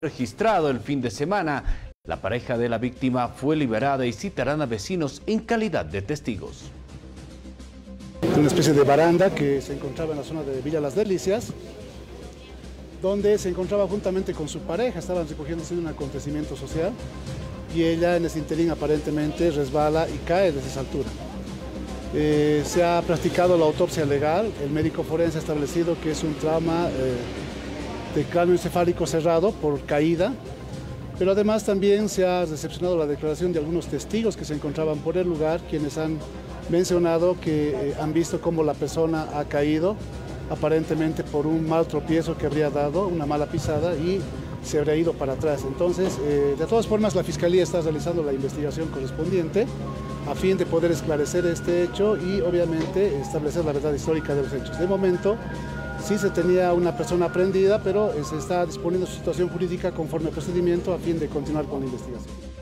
Registrado el fin de semana, la pareja de la víctima fue liberada y citarán a vecinos en calidad de testigos. Una especie de baranda que se encontraba en la zona de Villa Las Delicias, donde se encontraba juntamente con su pareja, estaban recogiéndose de un acontecimiento social y ella en ese interín aparentemente resbala y cae desde esa altura. Se ha practicado la autopsia legal, el médico forense ha establecido que es un trauma de cráneo encefálico cerrado por caída, pero además también se ha recepcionado la declaración de algunos testigos que se encontraban por el lugar, quienes han mencionado que han visto cómo la persona ha caído, aparentemente por un mal tropiezo que habría dado, una mala pisada, y se habría ido para atrás. Entonces, de todas formas, la Fiscalía está realizando la investigación correspondiente a fin de poder esclarecer este hecho y, obviamente, establecer la verdad histórica de los hechos. De momento, sí se tenía una persona aprehendida, pero se está disponiendo su situación jurídica conforme al procedimiento a fin de continuar con la investigación.